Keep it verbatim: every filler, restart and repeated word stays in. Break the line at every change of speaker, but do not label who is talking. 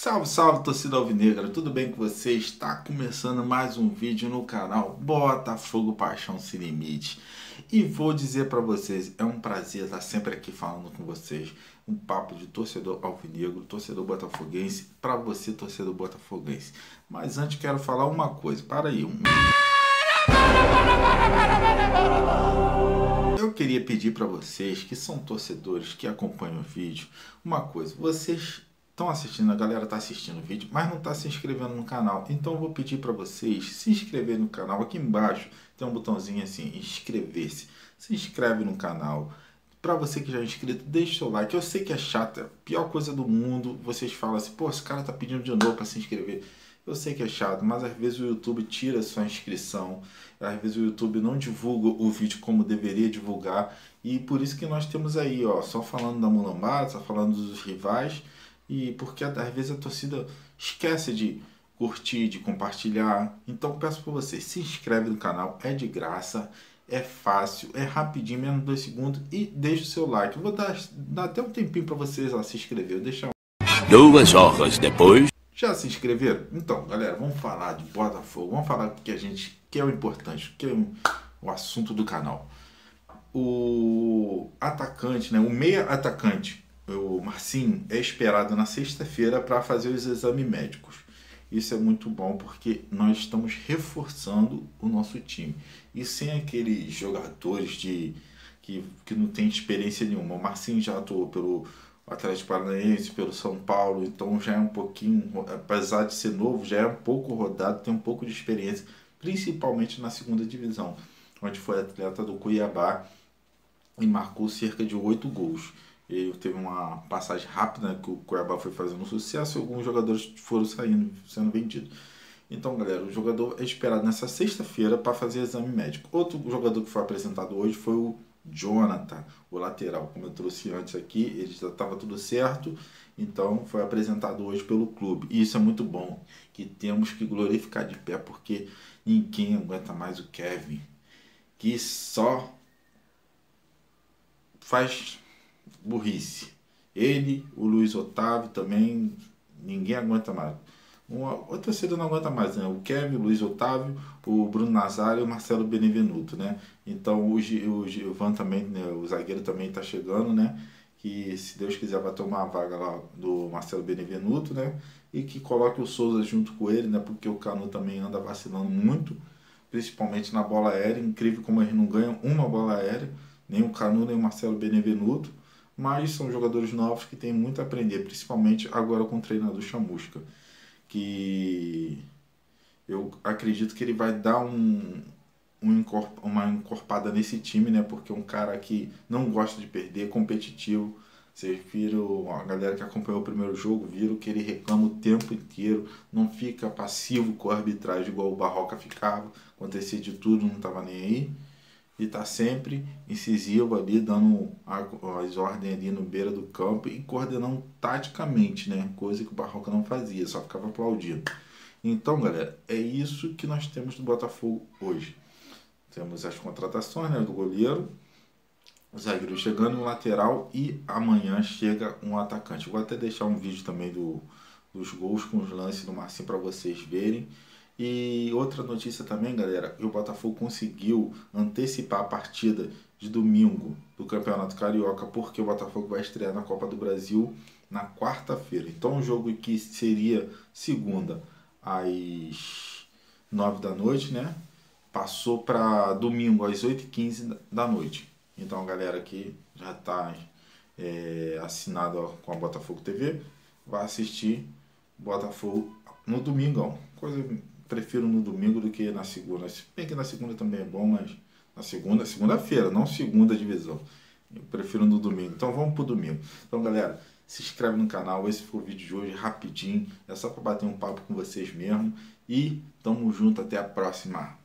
Salve, salve, torcida alvinegra, tudo bem com vocês? Está começando mais um vídeo no canal Botafogo Paixão Sem Limite. E vou dizer para vocês, é um prazer estar sempre aqui falando com vocês. Um papo de torcedor alvinegro, torcedor botafoguense, para você, torcedor botafoguense. Mas antes quero falar uma coisa, para aí. Um... Eu queria pedir para vocês, que são torcedores que acompanham o vídeo, uma coisa. Vocês estão assistindo, a galera está assistindo o vídeo, mas não está se inscrevendo no canal. Então eu vou pedir para vocês se inscrever no canal. Aqui embaixo tem um botãozinho assim, inscrever-se. Se inscreve no canal. Para você que já é inscrito, deixa o seu like. Eu sei que é chato, é a pior coisa do mundo. Vocês falam assim, pô, esse cara tá pedindo de novo para se inscrever. Eu sei que é chato, mas às vezes o YouTube tira a sua inscrição. Às vezes o YouTube não divulga o vídeo como deveria divulgar. E por isso que nós temos aí, ó, só falando da mulambada, só falando dos rivais. E porque às vezes a torcida esquece de curtir, de compartilhar. Então peço para você, se inscreve no canal, é de graça, é fácil, é rapidinho, menos dois segundos. E deixa o seu like. Eu vou dar, dar até um tempinho para vocês lá se inscrever. Eu deixar
Duas horas depois.
Já se inscreveram? Então, galera, vamos falar de Botafogo. Vamos falar do que a gente, que é o importante, que é o, o assunto do canal. O atacante, né? O meia atacante, o Marcinho, é esperado na sexta-feira para fazer os exames médicos. Isso é muito bom porque nós estamos reforçando o nosso time. E sem aqueles jogadores de, que, que não tem experiência nenhuma. O Marcinho já atuou pelo Atlético Paranaense, pelo São Paulo, então já é um pouquinho, apesar de ser novo, já é um pouco rodado, tem um pouco de experiência, principalmente na segunda divisão, onde foi atleta do Cuiabá e marcou cerca de oito gols. Ele teve uma passagem rápida, né, que o Cuiabá foi fazendo sucesso e alguns jogadores foram saindo, sendo vendidos. Então, galera, o jogador é esperado nessa sexta-feira para fazer exame médico. Outro jogador que foi apresentado hoje foi o Jonathan, o lateral, como eu trouxe antes aqui, ele já estava tudo certo, então foi apresentado hoje pelo clube. E isso é muito bom, que temos que glorificar de pé, porque ninguém aguenta mais o Kevin, que só faz burrice. Ele, o Luiz Otávio também, ninguém aguenta mais. Uma, outra torcida não aguenta mais, né? O Kevin, o Luiz Otávio, o Bruno Nazário e o Marcelo Benevenuto, né? Então o, G, o Gilvan também, né? O zagueiro também está chegando, né? Que se Deus quiser vai tomar a vaga lá do Marcelo Benevenuto, né? E que coloque o Souza junto com ele, né? Porque o Canu também anda vacilando muito, principalmente na bola aérea. Incrível como eles não ganham uma bola aérea, nem o Canu nem o Marcelo Benevenuto. Mas são jogadores novos que têm muito a aprender, principalmente agora com o treinador Chamusca, que eu acredito que ele vai dar um, um encorp, uma encorpada nesse time, né? Porque é um cara que não gosta de perder, competitivo. Vocês viram, a galera que acompanhou o primeiro jogo, viram que ele reclama o tempo inteiro, não fica passivo com a arbitragem igual o Barroca ficava, acontecia de tudo, não estava nem aí. E está sempre incisivo ali, dando as ordens ali no beira do campo e coordenando taticamente, né? Coisa que o Barroca não fazia, só ficava aplaudindo. Então, galera, é isso que nós temos do Botafogo hoje. Temos as contratações, né, do goleiro, o zagueiro chegando no lateral e amanhã chega um atacante. Vou até deixar um vídeo também do, dos gols com os lances do Marcinho para vocês verem. E outra notícia também, galera, o Botafogo conseguiu antecipar a partida de domingo do Campeonato Carioca, porque o Botafogo vai estrear na Copa do Brasil na quarta-feira. Então o jogo que seria segunda às nove da noite, né, passou para domingo às oito e quinze da noite. Então a galera aqui já está é, assinada com a Botafogo T V, vai assistir Botafogo no domingão. Coisa... Prefiro no domingo do que na segunda. Se bem que na segunda também é bom, mas na segunda, segunda-feira, não segunda divisão. Eu prefiro no domingo. Então vamos pro domingo. Então, galera, se inscreve no canal. Esse foi o vídeo de hoje, rapidinho. É só para bater um papo com vocês mesmo. E tamo junto, até a próxima.